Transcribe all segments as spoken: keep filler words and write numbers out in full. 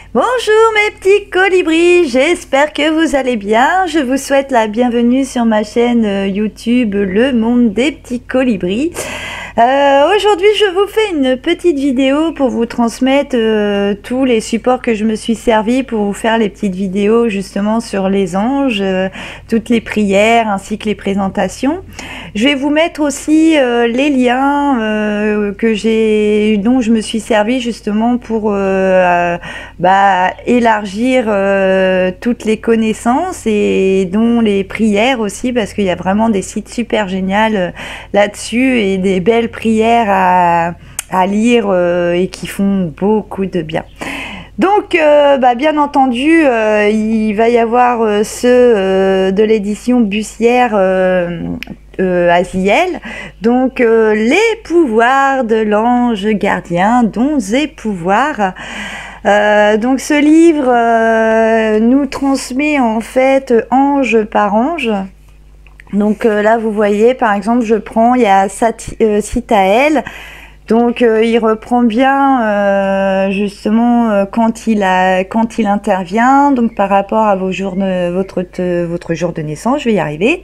Bonjour mes petits colibris, j'espère que vous allez bien. Je vous souhaite la bienvenue sur ma chaîne YouTube Le Monde des Petits Colibris. Euh, Aujourd'hui, je vous fais une petite vidéo pour vous transmettre euh, tous les supports que je me suis servi pour vous faire les petites vidéos justement sur les anges, euh, toutes les prières ainsi que les présentations. Je vais vous mettre aussi euh, les liens euh, que j'ai, dont je me suis servi justement pour euh, euh, bah, élargir euh, toutes les connaissances et dont les prières aussi, parce qu'il y a vraiment des sites super géniaux euh, là-dessus et des belles prières à, à lire euh, et qui font beaucoup de bien. Donc, euh, bah, bien entendu, euh, il va y avoir euh, ceux euh, de l'édition Bussière euh, euh, Aziel. Donc, euh, les pouvoirs de l'ange gardien, dons et pouvoirs. Euh, donc, ce livre euh, nous transmet en fait ange par ange. Donc euh, là, vous voyez, par exemple, je prends, il y a Sati, euh, Sitaël. Donc euh, il reprend bien euh, justement euh, quand il a quand il intervient, donc par rapport à vos jours de, votre te, votre jour de naissance, je vais y arriver.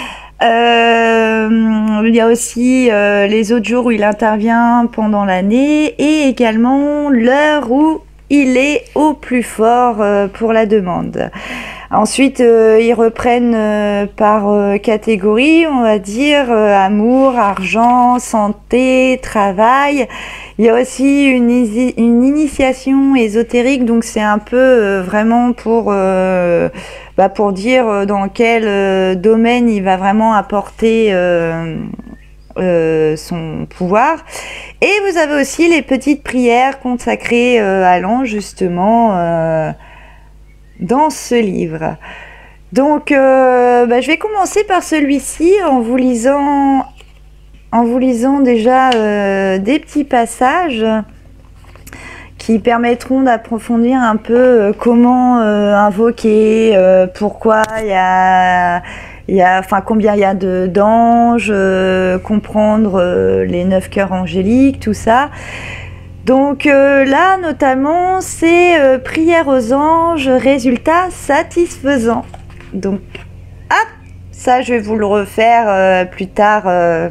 Euh, il y a aussi euh, les autres jours où il intervient pendant l'année et également l'heure où il est au plus fort euh, pour la demande. Ensuite, euh, ils reprennent euh, par euh, catégorie, on va dire, euh, amour, argent, santé, travail. Il y a aussi une, une initiation ésotérique, donc c'est un peu euh, vraiment pour, euh, bah, pour dire dans quel euh, domaine il va vraiment apporter euh, euh, son pouvoir. Et vous avez aussi les petites prières consacrées euh, à l'ange, justement, euh, dans ce livre. Donc euh, bah, je vais commencer par celui-ci en vous lisant en vous lisant déjà euh, des petits passages qui permettront d'approfondir un peu euh, comment euh, invoquer, euh, pourquoi il y a il y a, enfin combien il y a de d'anges, euh, comprendre euh, les neuf cœurs angéliques, tout ça. Donc euh, là, notamment, c'est euh, prière aux anges, résultat satisfaisant. Donc, hop, ça, je vais vous le refaire euh, plus tard. Euh.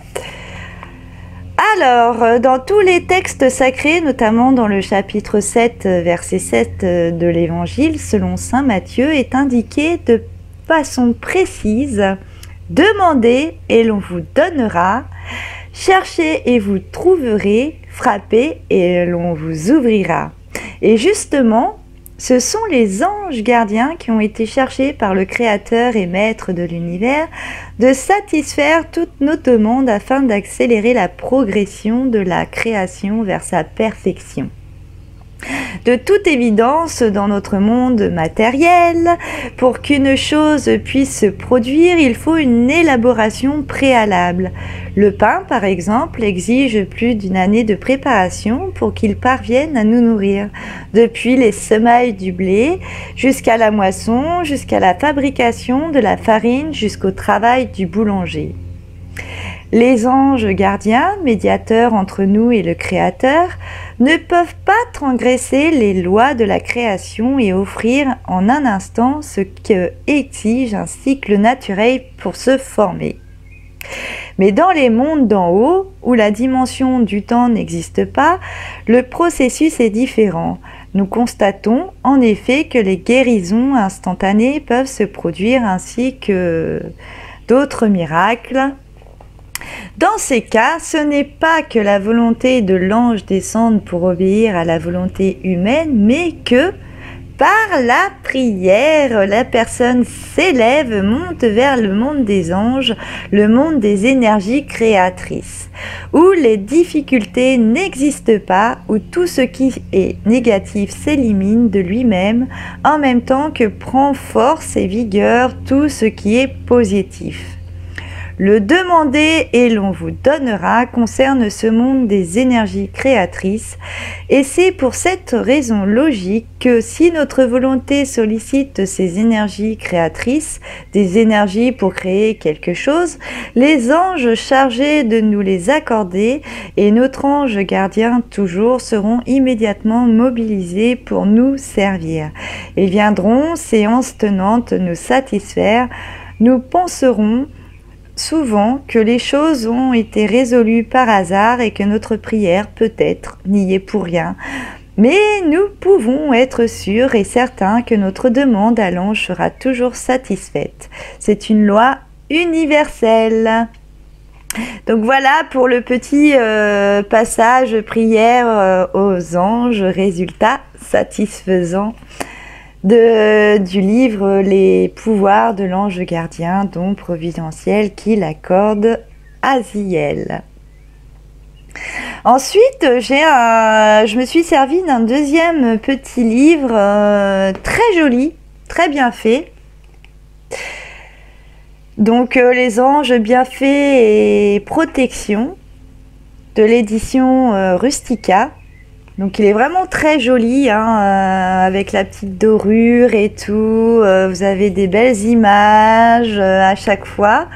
Alors, euh, dans tous les textes sacrés, notamment dans le chapitre sept, verset sept euh, de l'Évangile, selon saint Matthieu, est indiqué de façon précise « Demandez et l'on vous donnera ». Cherchez et vous trouverez, frappez et l'on vous ouvrira. Et justement, ce sont les anges gardiens qui ont été cherchés par le Créateur et Maître de l'univers de satisfaire toutes nos demandes afin d'accélérer la progression de la création vers sa perfection. De toute évidence, dans notre monde matériel, pour qu'une chose puisse se produire, il faut une élaboration préalable. Le pain, par exemple, exige plus d'une année de préparation pour qu'il parvienne à nous nourrir. Depuis les semailles du blé, jusqu'à la moisson, jusqu'à la fabrication de la farine, jusqu'au travail du boulanger. Les anges gardiens, médiateurs entre nous et le Créateur, ne peuvent pas transgresser les lois de la création et offrir en un instant ce que exige un cycle naturel pour se former. Mais dans les mondes d'en haut, où la dimension du temps n'existe pas, le processus est différent. Nous constatons en effet que les guérisons instantanées peuvent se produire ainsi que d'autres miracles. Dans ces cas, ce n'est pas que la volonté de l'ange descende pour obéir à la volonté humaine, mais que, par la prière, la personne s'élève, monte vers le monde des anges, le monde des énergies créatrices, où les difficultés n'existent pas, où tout ce qui est négatif s'élimine de lui-même, en même temps que prend force et vigueur tout ce qui est positif. Le demander et l'on vous donnera concerne ce monde des énergies créatrices et c'est pour cette raison logique que si notre volonté sollicite ces énergies créatrices, des énergies pour créer quelque chose, les anges chargés de nous les accorder et notre ange gardien toujours seront immédiatement mobilisés pour nous servir. Ils viendront, séance tenante, nous satisfaire. Nous penserons souvent que les choses ont été résolues par hasard et que notre prière peut-être n'y est pour rien. Mais nous pouvons être sûrs et certains que notre demande à l'ange sera toujours satisfaite. C'est une loi universelle. Donc voilà pour le petit euh, passage prière euh, aux anges, résultat satisfaisant. De, du livre Les pouvoirs de l'ange gardien, don providentiel qu'il accorde à Ziel. Ensuite, j'ai un, je me suis servi d'un deuxième petit livre euh, très joli, très bien fait. Donc euh, les anges bienfaits et protection de l'édition euh, Rustica. Donc il est vraiment très joli, hein, euh, avec la petite dorure et tout. Euh, vous avez des belles images euh, à chaque fois.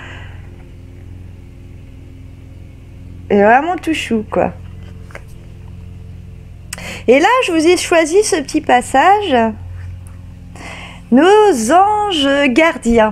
Et vraiment tout chou, quoi. Et là, je vous ai choisi ce petit passage. Nos anges gardiens.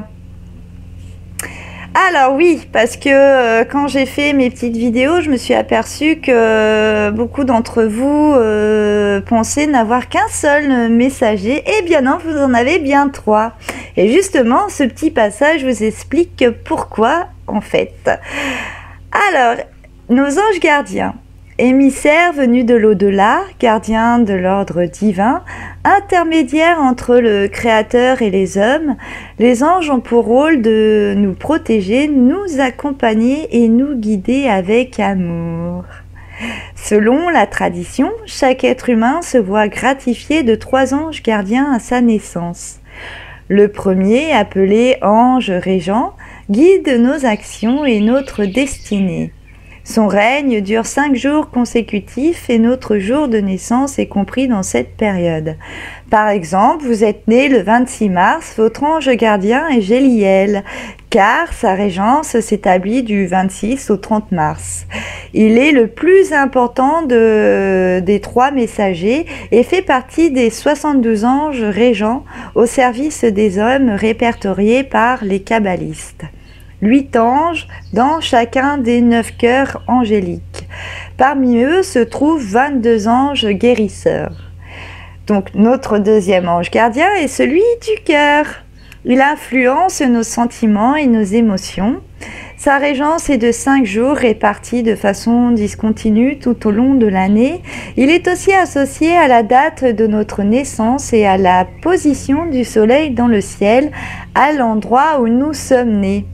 Alors oui, parce que euh, quand j'ai fait mes petites vidéos, je me suis aperçue que euh, beaucoup d'entre vous euh, pensaient n'avoir qu'un seul messager. Eh bien non, vous en avez bien trois. Et justement, ce petit passage vous explique pourquoi, en fait. Alors, nos anges gardiens, émissaires venus de l'au-delà, gardiens de l'ordre divin, intermédiaires entre le Créateur et les hommes, les anges ont pour rôle de nous protéger, nous accompagner et nous guider avec amour. Selon la tradition, chaque être humain se voit gratifié de trois anges gardiens à sa naissance. Le premier, appelé ange régent, guide nos actions et notre destinée. Son règne dure cinq jours consécutifs et notre jour de naissance est compris dans cette période. Par exemple, vous êtes né le vingt-six mars, votre ange gardien est Géliel, car sa régence s'établit du vingt-six au trente mars. Il est le plus important de, des trois messagers et fait partie des soixante-douze anges régents au service des hommes répertoriés par les kabbalistes. Huit anges dans chacun des neuf cœurs angéliques. Parmi eux se trouvent vingt-deux anges guérisseurs. Donc notre deuxième ange gardien est celui du cœur. Il influence nos sentiments et nos émotions. Sa régence est de cinq jours répartis de façon discontinue tout au long de l'année. Il est aussi associé à la date de notre naissance et à la position du soleil dans le ciel, à l'endroit où nous sommes nés.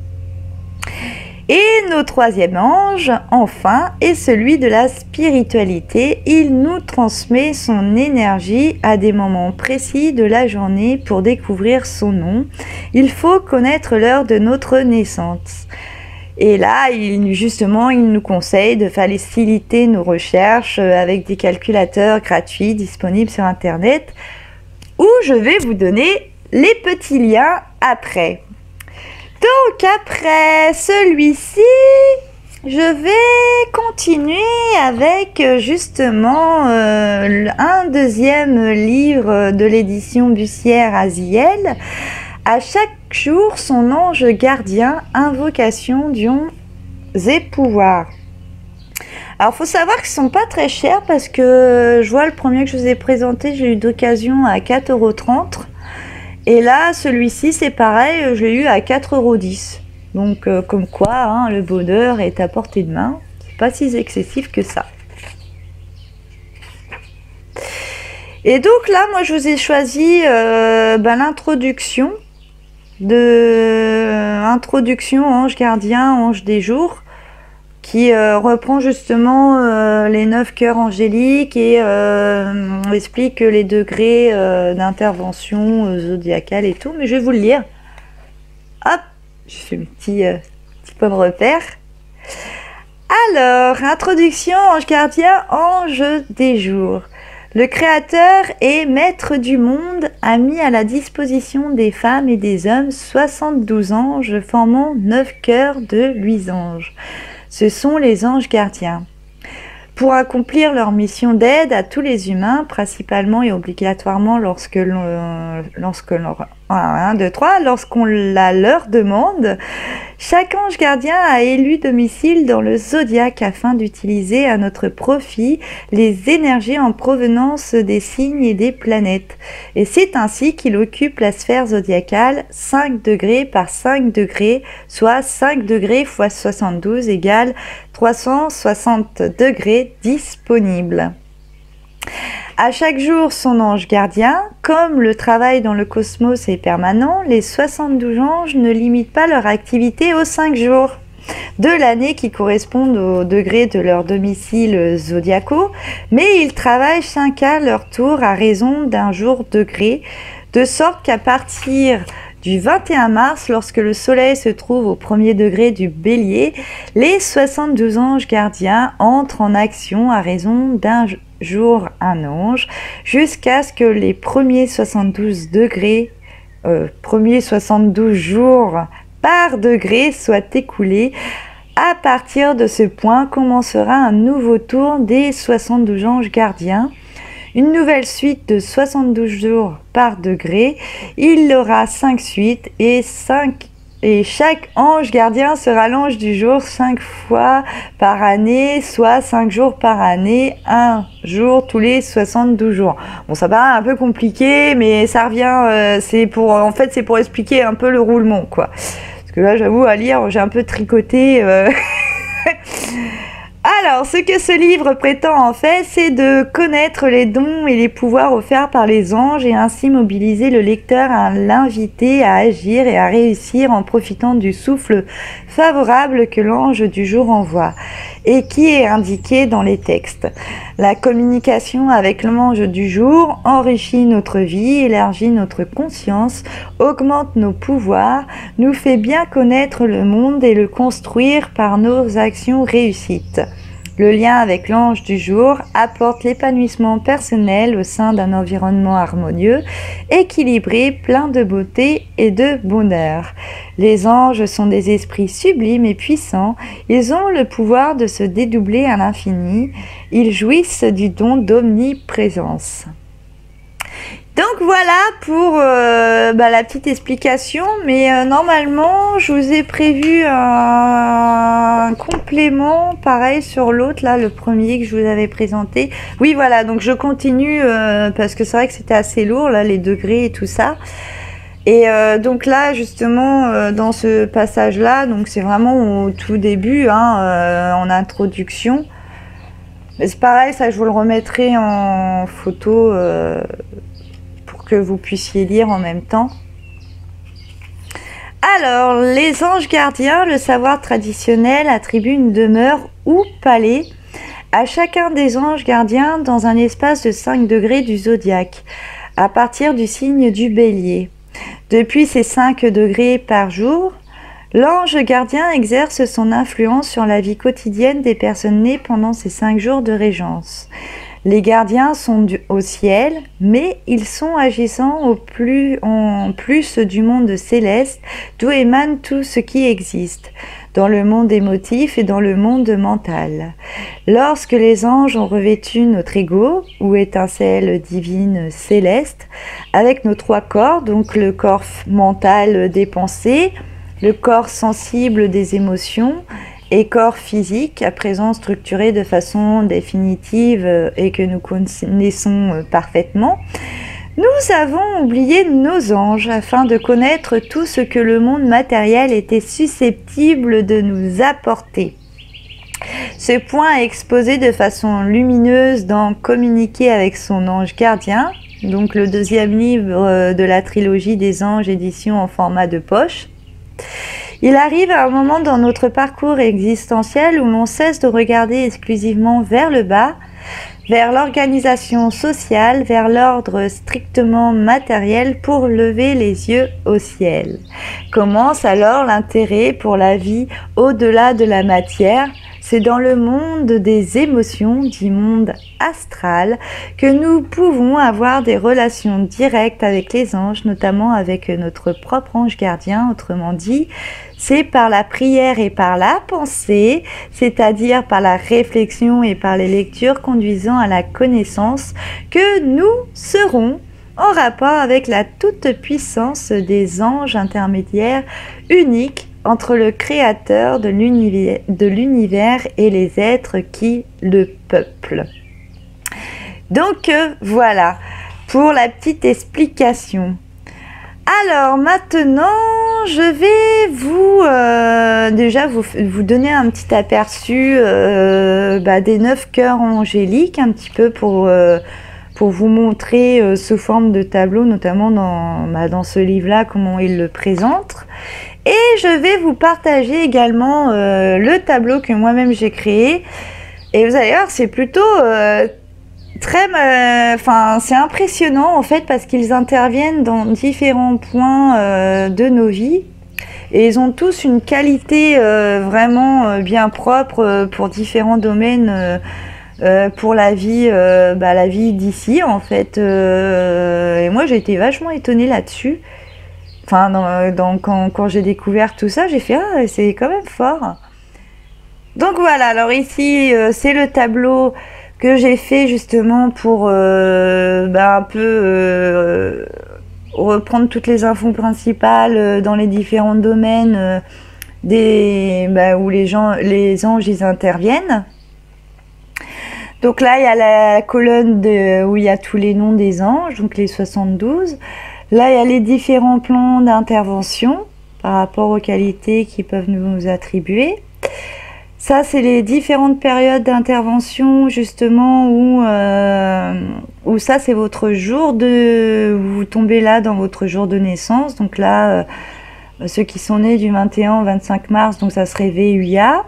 Et notre troisième ange, enfin, est celui de la spiritualité. Il nous transmet son énergie à des moments précis de la journée pour découvrir son nom. Il faut connaître l'heure de notre naissance. Et là, il, justement, il nous conseille de faciliter nos recherches avec des calculateurs gratuits disponibles sur Internet, où je vais vous donner les petits liens après. Donc après celui-ci, je vais continuer avec justement euh, un deuxième livre de l'édition Bussière Aziel. À chaque jour, son ange gardien, invocation, dons et pouvoirs. Alors, il faut savoir qu'ils ne sont pas très chers parce que je vois le premier que je vous ai présenté, j'ai eu d'occasion à quatre euros trente. Et là, celui-ci, c'est pareil, je l'ai eu à quatre euros dix. Donc, euh, comme quoi, hein, le bonheur est à portée de main. C'est pas si excessif que ça. Et donc là, moi, je vous ai choisi euh, ben, l'introduction de Introduction Ange Gardien, Ange des Jours, qui euh, reprend justement euh, les neuf cœurs angéliques et euh, explique les degrés euh, d'intervention euh, zodiacale et tout. Mais je vais vous le lire. Hop, je fais mes petits, euh, petits comme repère. Alors, introduction, ange gardien, ange des jours. Le Créateur et Maître du monde a mis à la disposition des femmes et des hommes soixante-douze anges formant neuf cœurs de luisanges. Ce sont les anges gardiens. Pour accomplir leur mission d'aide à tous les humains, principalement et obligatoirement lorsque l'on, lorsque l'on, un, deux, trois, lorsqu'on la leur demande, chaque ange gardien a élu domicile dans le zodiaque afin d'utiliser à notre profit les énergies en provenance des signes et des planètes. Et c'est ainsi qu'il occupe la sphère zodiacale cinq degrés par cinq degrés, soit cinq degrés fois soixante-douze égale trois cent soixante degrés disponibles. À chaque jour, son ange gardien, comme le travail dans le cosmos est permanent, les soixante-douze anges ne limitent pas leur activité aux cinq jours de l'année qui correspondent au degré de leur domicile zodiacaux, mais ils travaillent chacun à leur tour à raison d'un jour degré, de sorte qu'à partir du vingt et un mars, lorsque le soleil se trouve au premier degré du bélier, les soixante-douze anges gardiens entrent en action à raison d'un jour un ange, jusqu'à ce que les premiers soixante-douze degrés, euh, premiers soixante-douze jours par degré soient écoulés. À partir de ce point commencera un nouveau tour des soixante-douze anges gardiens. Une nouvelle suite de soixante-douze jours par degré. Il y aura cinq suites et, cinq, et chaque ange gardien sera l'ange du jour cinq fois par année, soit cinq jours par année, un jour tous les soixante-douze jours. Bon, ça paraît un peu compliqué, mais ça revient, euh, c'est pour, en fait, c'est pour expliquer un peu le roulement, quoi. Parce que là, j'avoue, à lire, j'ai un peu tricoté. Euh... Alors, ce que ce livre prétend en fait, c'est de connaître les dons et les pouvoirs offerts par les anges et ainsi mobiliser le lecteur à l'inviter à agir et à réussir en profitant du souffle favorable que l'ange du jour envoie et qui est indiqué dans les textes. La communication avec l'ange du jour enrichit notre vie, élargit notre conscience, augmente nos pouvoirs, nous fait bien connaître le monde et le construire par nos actions réussites. Le lien avec l'ange du jour apporte l'épanouissement personnel au sein d'un environnement harmonieux, équilibré, plein de beauté et de bonheur. Les anges sont des esprits sublimes et puissants. Ils ont le pouvoir de se dédoubler à l'infini. Ils jouissent du don d'omniprésence. Donc voilà pour euh, bah, la petite explication, mais euh, normalement je vous ai prévu un, un complément pareil sur l'autre, là le premier que je vous avais présenté. Oui voilà, donc je continue euh, parce que c'est vrai que c'était assez lourd là, les degrés et tout ça. Et euh, donc là justement euh, dans ce passage là, donc c'est vraiment au tout début, hein, euh, en introduction. C'est pareil, ça je vous le remettrai en photo euh, que vous puissiez lire en même temps. Alors, les anges gardiens, le savoir traditionnel attribue une demeure ou palais à chacun des anges gardiens dans un espace de cinq degrés du zodiaque, à partir du signe du bélier. Depuis ces cinq degrés par jour, l'ange gardien exerce son influence sur la vie quotidienne des personnes nées pendant ces cinq jours de régence. Les gardiens sont du, au ciel, mais ils sont agissants au plus, en plus du monde céleste, d'où émane tout ce qui existe, dans le monde émotif et dans le monde mental. Lorsque les anges ont revêtu notre ego, ou étincelle divine céleste, avec nos trois corps, donc le corps mental des pensées, le corps sensible des émotions, et corps physique, à présent structuré de façon définitive et que nous connaissons parfaitement, nous avons oublié nos anges afin de connaître tout ce que le monde matériel était susceptible de nous apporter. Ce point est exposé de façon lumineuse dans Communiquer avec son ange gardien, donc le deuxième livre de la trilogie des anges, édition en format de poche. Il arrive à un moment dans notre parcours existentiel où l'on cesse de regarder exclusivement vers le bas, vers l'organisation sociale, vers l'ordre strictement matériel pour lever les yeux au ciel. Commence alors l'intérêt pour la vie au-delà de la matière. C'est dans le monde des émotions, du monde astral, que nous pouvons avoir des relations directes avec les anges, notamment avec notre propre ange gardien. Autrement dit, c'est par la prière et par la pensée, c'est-à-dire par la réflexion et par les lectures conduisant à la connaissance, que nous serons en rapport avec la toute-puissance des anges intermédiaires uniques entre le créateur de l'univers, de l'univers et les êtres qui le peuplent. Donc euh, voilà pour la petite explication. Alors maintenant, je vais vous euh, déjà vous, vous donner un petit aperçu euh, bah, des neuf cœurs angéliques, un petit peu pour, euh, pour vous montrer euh, sous forme de tableau, notamment dans, bah, dans ce livre-là, comment il le présente. Et je vais vous partager également euh, le tableau que moi-même j'ai créé. Et vous allez voir, c'est plutôt euh, très... Enfin, euh, c'est impressionnant en fait parce qu'ils interviennent dans différents points euh, de nos vies. Et ils ont tous une qualité euh, vraiment euh, bien propre euh, pour différents domaines, euh, euh, pour la vie, euh, bah, la vie d'ici en fait. Euh, et moi j'ai été vachement étonnée là-dessus. Enfin, dans, dans, quand, quand j'ai découvert tout ça, j'ai fait « Ah, c'est quand même fort !» Donc voilà, alors ici, euh, c'est le tableau que j'ai fait justement pour euh, bah, un peu euh, reprendre toutes les infos principales euh, dans les différents domaines euh, des, bah, où les, gens, les anges ils interviennent. Donc là, il y a la colonne de, où il y a tous les noms des anges, donc les soixante-douze. Là, il y a les différents plans d'intervention par rapport aux qualités qui peuvent nous attribuer. Ça, c'est les différentes périodes d'intervention, justement, où, euh, où ça, c'est votre jour de... Vous tombez là dans votre jour de naissance. Donc là, euh, ceux qui sont nés du vingt et un au vingt-cinq mars, donc ça serait V U I A.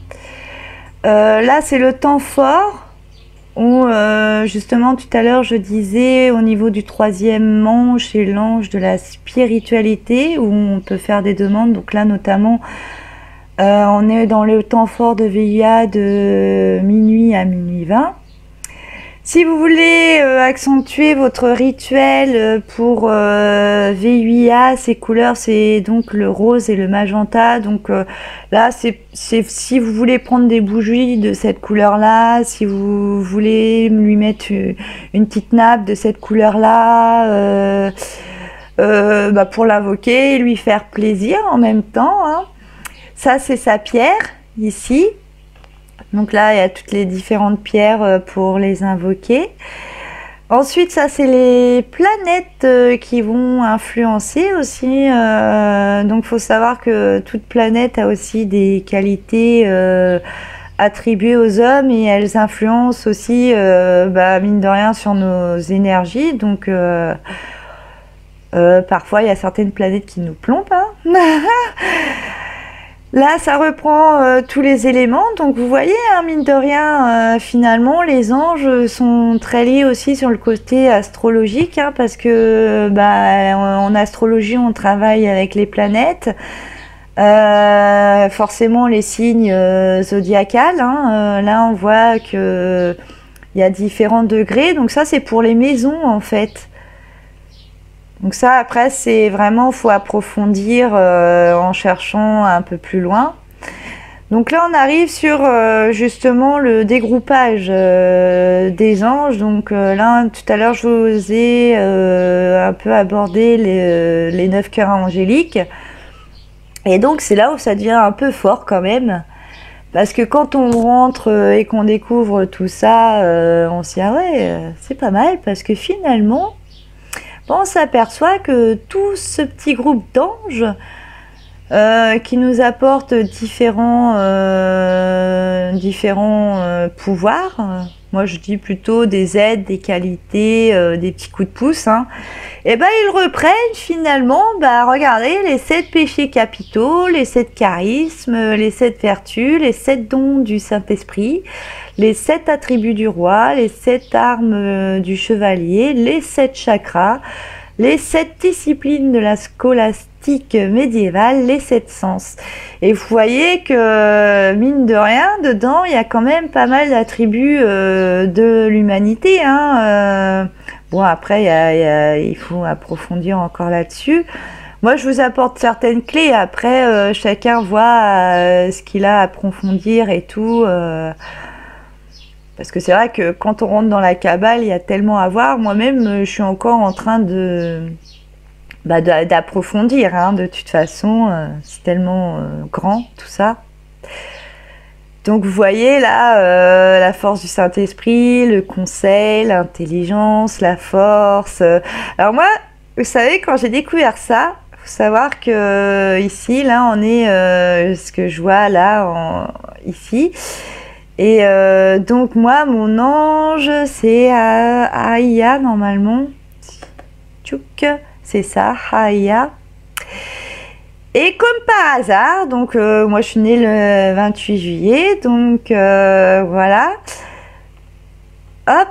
Euh, là, c'est le temps fort. Où euh, justement tout à l'heure je disais au niveau du troisième ange, c'est l'ange de la spiritualité où on peut faire des demandes. Donc là notamment euh, on est dans le temps fort de V I A de minuit à minuit vingt. Si vous voulez euh, accentuer votre rituel euh, pour euh, V U A, ces couleurs, c'est donc le rose et le magenta. Donc euh, là, c'est si vous voulez prendre des bougies de cette couleur-là, si vous voulez lui mettre une, une petite nappe de cette couleur-là, euh, euh, bah pour l'invoquer et lui faire plaisir en même temps. Hein. Ça, c'est sa pierre, ici. Donc là, il y a toutes les différentes pierres pour les invoquer. Ensuite, ça, c'est les planètes qui vont influencer aussi. Euh, donc, il faut savoir que toute planète a aussi des qualités euh, attribuées aux hommes et elles influencent aussi, euh, bah, mine de rien, sur nos énergies. Donc, euh, euh, parfois, il y a certaines planètes qui nous plombent. Hein. Là, ça reprend euh, tous les éléments. Donc, vous voyez, hein, mine de rien, euh, finalement, les anges sont très liés aussi sur le côté astrologique, hein, parce que, bah, en astrologie, on travaille avec les planètes. Euh, forcément, les signes euh, zodiacales. Hein, euh, là, on voit que il y a différents degrés. Donc, ça, c'est pour les maisons, en fait. Donc ça, après, c'est vraiment, il faut approfondir euh, en cherchant un peu plus loin. Donc là, on arrive sur euh, justement le dégroupage euh, des anges. Donc euh, là, tout à l'heure, je vous ai euh, un peu abordé les, les neuf cœurs angéliques. Et donc, c'est là où ça devient un peu fort quand même. Parce que quand on rentre et qu'on découvre tout ça, euh, on se dit, ah ouais, c'est pas mal. Parce que finalement... on s'aperçoit que tout ce petit groupe d'anges, euh, qui nous apporte différents, euh, différents euh, pouvoirs. Moi, je dis plutôt des aides, des qualités, euh, des petits coups de pouce. Hein. Et ben, ils reprennent finalement, bah, regardez, les sept péchés capitaux, les sept charismes, les sept vertus, les sept dons du Saint-Esprit, les sept attributs du roi, les sept armes euh, du chevalier, les sept chakras, les sept disciplines de la scolastique médiévale, les sept sens. Et vous voyez que, mine de rien, dedans, il y a quand même pas mal d'attributs euh, de l'humanité. Hein, euh. Bon, après, il, y a, il, y a, il faut approfondir encore là-dessus. Moi, je vous apporte certaines clés. Après, euh, chacun voit euh, ce qu'il a à approfondir et tout. Euh. Parce que c'est vrai que quand on rentre dans la Kabbale, il y a tellement à voir. Moi-même, je suis encore en train de bah, d'approfondir. Hein. De toute façon, euh, c'est tellement euh, grand tout ça. Donc vous voyez là, euh, la force du Saint-Esprit, le conseil, l'intelligence, la force. Alors moi, vous savez, quand j'ai découvert ça, il faut savoir que ici, là, on est, euh, ce que je vois là, en, ici. Et euh, donc moi, mon ange, c'est Aïa normalement. Tchouk, c'est ça, Aïa. Et comme par hasard, donc euh, moi je suis née le vingt-huit juillet, donc euh, voilà. Hop.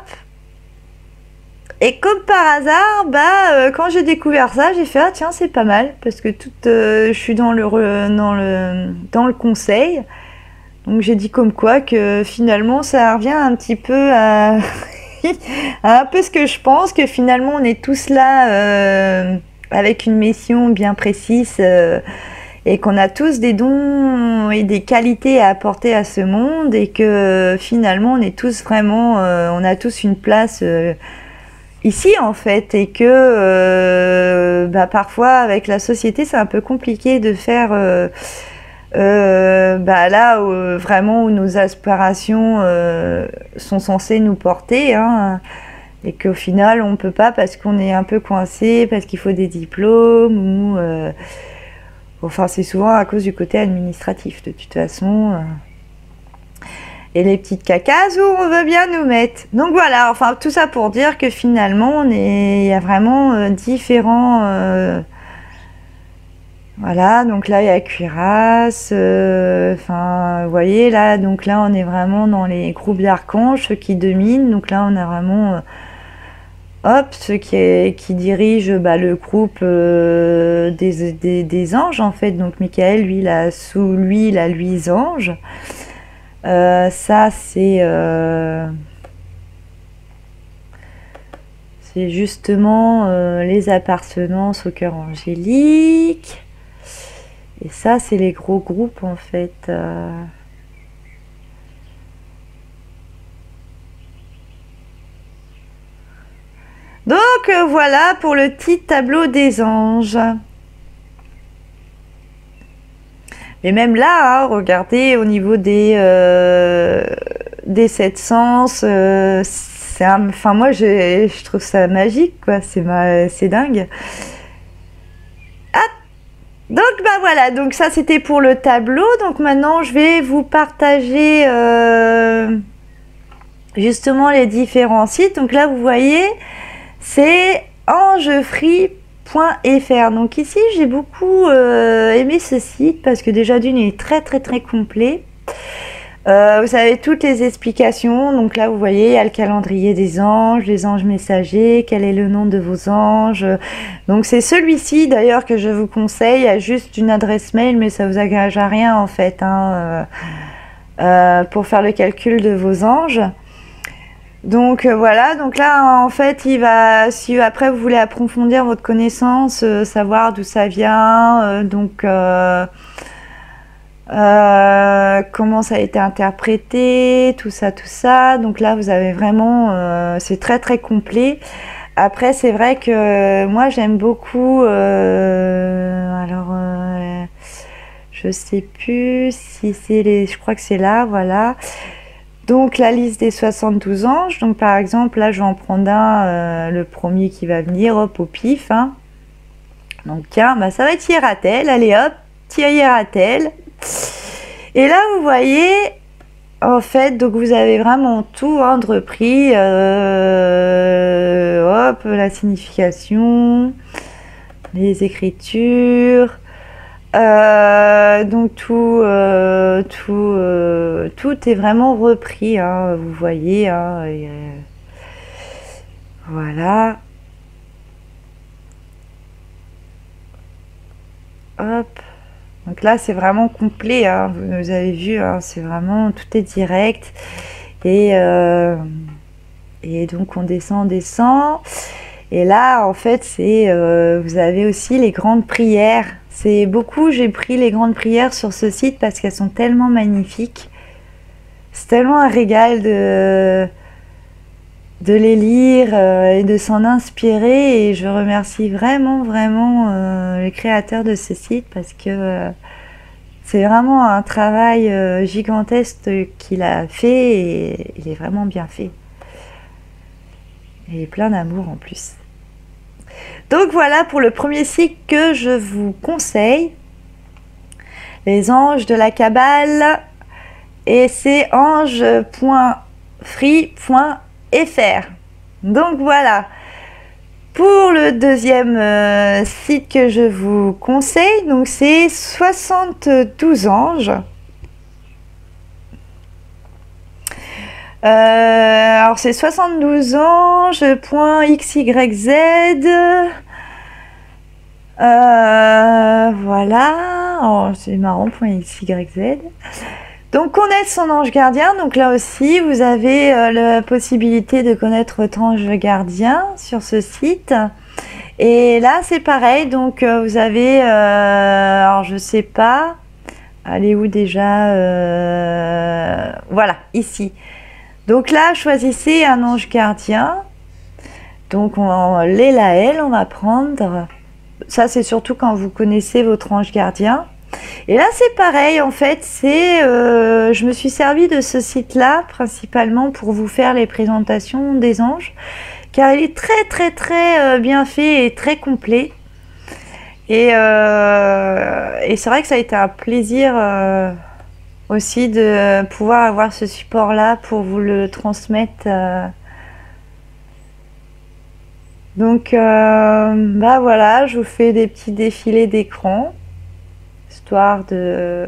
Et comme par hasard, bah euh, quand j'ai découvert ça, j'ai fait ah tiens c'est pas mal parce que toute, euh, je suis dans le dans le dans le conseil. Donc j'ai dit comme quoi que finalement ça revient un petit peu à, à un peu ce que je pense, que finalement on est tous là euh, avec une mission bien précise euh, et qu'on a tous des dons et des qualités à apporter à ce monde et que finalement on est tous vraiment, euh, on a tous une place euh, ici en fait et que euh, bah, parfois avec la société c'est un peu compliqué de faire... Euh, Euh, bah là où, vraiment où nos aspirations euh, sont censées nous porter hein, et qu'au final on peut pas parce qu'on est un peu coincé, parce qu'il faut des diplômes ou euh, enfin c'est souvent à cause du côté administratif de toute façon euh, et les petites cacas où on veut bien nous mettre. Donc voilà, enfin tout ça pour dire que finalement on est, il y a vraiment euh, différents euh, voilà, donc là il y a Cuirasse, euh, enfin vous voyez là, donc là on est vraiment dans les groupes d'archanges, ceux qui dominent, donc là on a vraiment, euh, hop, ceux qui, est, qui dirigent bah, le groupe euh, des, des, des anges en fait, donc Michael lui, il a sous lui, il a huit anges, euh, ça c'est... Euh, c'est justement euh, les appartenances au cœur angélique. Et ça, c'est les gros groupes, en fait. Euh... Donc, euh, voilà pour le petit tableau des anges. Mais même là, hein, regardez, au niveau des, euh, des sept sens, euh, c'est un... Enfin, moi, je, je trouve ça magique, quoi. C'est ma... c'est dingue. Ah! Donc bah voilà, donc ça c'était pour le tableau. Donc maintenant je vais vous partager euh, justement les différents sites. Donc là vous voyez, c'est angefree point F R. Donc ici j'ai beaucoup euh, aimé ce site parce que déjà d'une il est très très très complet. Euh, vous avez toutes les explications, donc là vous voyez il y a le calendrier des anges, les anges messagers, quel est le nom de vos anges, donc c'est celui-ci d'ailleurs que je vous conseille, il y a juste une adresse mail mais ça vous engage à rien en fait hein, euh, euh, pour faire le calcul de vos anges. Donc euh, voilà, donc là en fait il va, si après vous voulez approfondir votre connaissance, euh, savoir d'où ça vient, euh, donc euh, Euh, comment ça a été interprété, tout ça, tout ça. Donc là, vous avez vraiment, euh, c'est très très complet. Après, c'est vrai que moi, j'aime beaucoup. Euh, alors, euh, je sais plus si c'est les, je crois que c'est là, voilà. Donc la liste des soixante-douze anges. Donc par exemple, là, je vais en prendre un, euh, le premier qui va venir, hop, au pif. Hein. Donc tiens, bah, ça va être Hieratel. Allez, hop. Thierry Ratel. Et là, vous voyez, en fait, donc vous avez vraiment tout hein, de repris. Euh, hop, la signification, les écritures. Euh, donc tout, euh, tout, euh, tout est vraiment repris. Hein, vous voyez. Hein, et, euh, voilà. Hop. Donc là, c'est vraiment complet, hein. Vous avez vu, hein, c'est vraiment, tout est direct. Et, euh, et donc, on descend, on descend. Et là, en fait, c'est, euh, vous avez aussi les grandes prières. C'est beaucoup, j'ai pris les grandes prières sur ce site parce qu'elles sont tellement magnifiques. C'est tellement un régal de, de les lire euh, et de s'en inspirer. Et je remercie vraiment, vraiment euh, le créateur de ce site parce que euh, c'est vraiment un travail euh, gigantesque qu'il a fait et il est vraiment bien fait. Et plein d'amour en plus. Donc voilà pour le premier site que je vous conseille. Les anges de la Kabbale. Et c'est ange point free point f r. Donc voilà. Pour le deuxième euh, site que je vous conseille, donc c'est soixante-douze anges. Euh, alors c'est soixante-douze anges.xyz. Euh, voilà. Oh, c'est marrant, .xyz. Donc connaître son ange gardien, donc là aussi vous avez euh, la possibilité de connaître votre ange gardien sur ce site. Et là c'est pareil, donc euh, vous avez, euh, alors je sais pas, elle est où déjà, euh, voilà, ici. Donc là choisissez un ange gardien, donc on, l'Elaël on va prendre, ça c'est surtout quand vous connaissez votre ange gardien. Et là c'est pareil en fait, c'est euh, je me suis servi de ce site là principalement pour vous faire les présentations des anges car il est très très très euh, bien fait et très complet et, euh, et c'est vrai que ça a été un plaisir euh, aussi de pouvoir avoir ce support là pour vous le transmettre euh. Donc euh, bah voilà, je vous fais des petits défilés d'écran histoire de,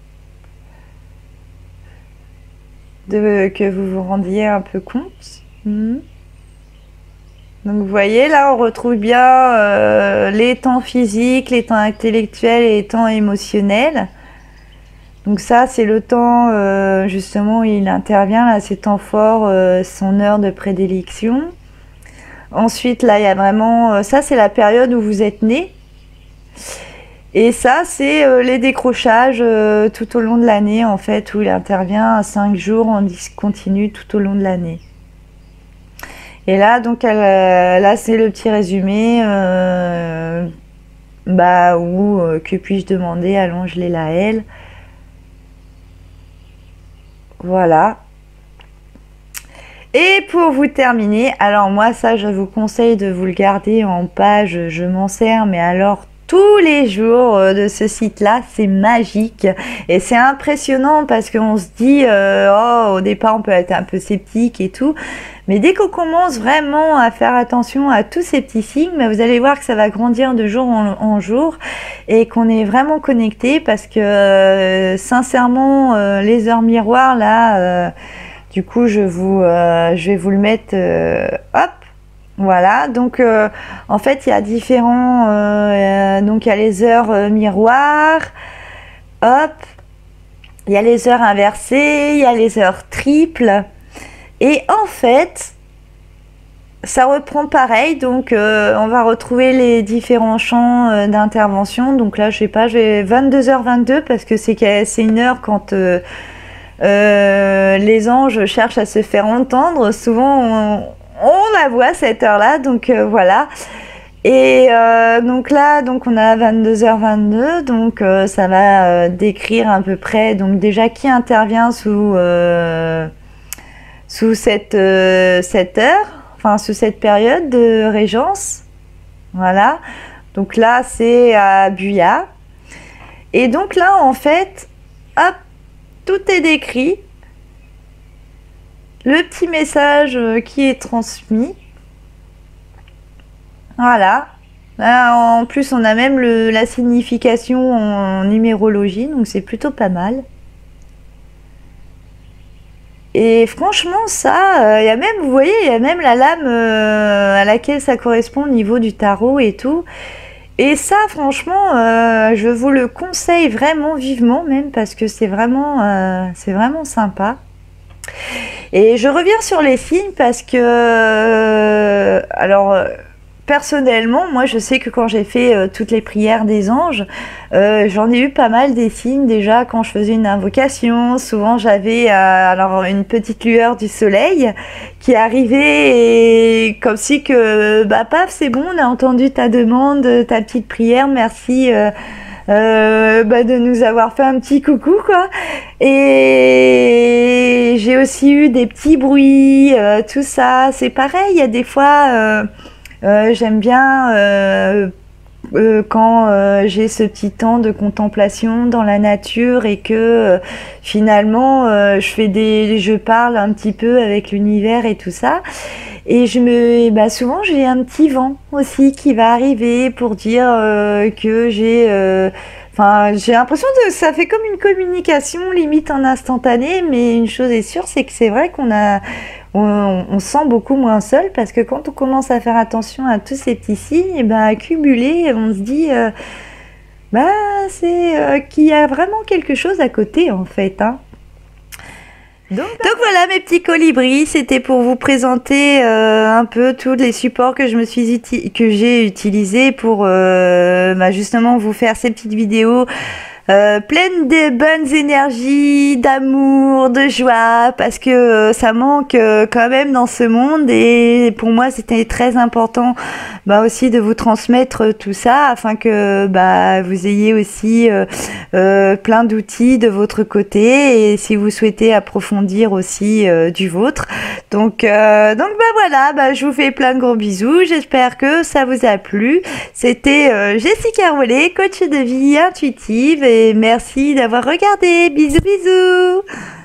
de que vous vous rendiez un peu compte. Mmh. Donc vous voyez là on retrouve bien euh, les temps physiques, les temps intellectuels et les temps émotionnels. Donc ça c'est le temps euh, justement où il intervient, là c'est temps fort, euh, son heure de prédilection. Ensuite là il y a vraiment, euh, ça c'est la période où vous êtes né. Et ça, c'est euh, les décrochages euh, tout au long de l'année, en fait, où il intervient à cinq jours en discontinu tout au long de l'année. Et là, donc, elle, euh, là, c'est le petit résumé, euh, bah, où, euh, que puis-je demander à l'ange Lélaël. Voilà. Et pour vous terminer, alors moi, ça, je vous conseille de vous le garder en page, je m'en sers, mais alors, tous les jours de ce site-là, c'est magique et c'est impressionnant parce qu'on se dit, euh, oh, au départ on peut être un peu sceptique et tout, mais dès qu'on commence vraiment à faire attention à tous ces petits signes, bah, vous allez voir que ça va grandir de jour en, en jour et qu'on est vraiment connecté parce que euh, sincèrement, euh, les heures miroirs là, euh, du coup je vous, euh, je vais vous le mettre, euh, hop. Voilà, donc euh, en fait il y a différents, euh, donc il y a les heures euh, miroirs, hop, il y a les heures inversées, il y a les heures triples, et en fait ça reprend pareil, donc euh, on va retrouver les différents champs euh, d'intervention, donc là je sais pas, je vais vingt-deux heures vingt-deux parce que c'est c'est une heure quand euh, euh, les anges cherchent à se faire entendre, souvent on, on la voit cette heure là, donc euh, voilà. Et euh, donc là donc on a vingt-deux heures vingt-deux, donc euh, ça va euh, décrire à peu près donc déjà qui intervient sous euh, sous cette euh, cette heure, enfin sous cette période de régence. Voilà, donc là c'est à Buya. Et donc là, en fait, hop, tout est décrit. Le petit message qui est transmis. Voilà. Là, en plus, on a même le, la signification en numérologie, donc c'est plutôt pas mal. Et franchement, ça, il euh, y a même, vous voyez, il y a même la lame euh, à laquelle ça correspond au niveau du tarot et tout. Et ça, franchement, euh, je vous le conseille vraiment vivement, même parce que c'est vraiment, euh, c'est vraiment sympa. Et je reviens sur les signes parce que, euh, alors, euh, personnellement, moi, je sais que quand j'ai fait euh, toutes les prières des anges, euh, j'en ai eu pas mal des signes déjà quand je faisais une invocation. Souvent, j'avais euh, alors une petite lueur du soleil qui arrivait et comme si que, bah, paf, c'est bon, on a entendu ta demande, ta petite prière, merci. Euh, Euh, bah, de nous avoir fait un petit coucou quoi. Et j'ai aussi eu des petits bruits, euh, tout ça, c'est pareil, il y a des fois euh, euh, j'aime bien euh, euh, quand euh, j'ai ce petit temps de contemplation dans la nature et que euh, finalement euh, je fais des je parle un petit peu avec l'univers et tout ça. Et je me, bah souvent j'ai un petit vent aussi qui va arriver pour dire euh, que j'ai, euh, enfin j'ai l'impression que ça fait comme une communication limite en instantané, mais une chose est sûre, c'est que c'est vrai qu'on a, on, on se sent beaucoup moins seul parce que quand on commence à faire attention à tous ces petits signes, et bah accumulés, on se dit, euh, bah c'est euh, qu'il y a vraiment quelque chose à côté en fait, hein. Donc, Donc voilà mes petits colibris, c'était pour vous présenter euh, un peu tous les supports que je me suis uti que j'ai utilisés pour euh, bah, justement vous faire ces petites vidéos euh, pleines de bonnes énergies, d'amour, de joie, parce que euh, ça manque euh, quand même dans ce monde et pour moi c'était très important bah, aussi de vous transmettre tout ça afin que bah, vous ayez aussi euh, euh, plein d'outils de votre côté et si vous souhaitez approfondir aussi euh, du vôtre. Donc, euh, donc bah voilà, bah, je vous fais plein de gros bisous, j'espère que ça vous a plu. C'était euh, Jessica Rollet, coach de vie intuitive et merci d'avoir regardé. Bisous bisous.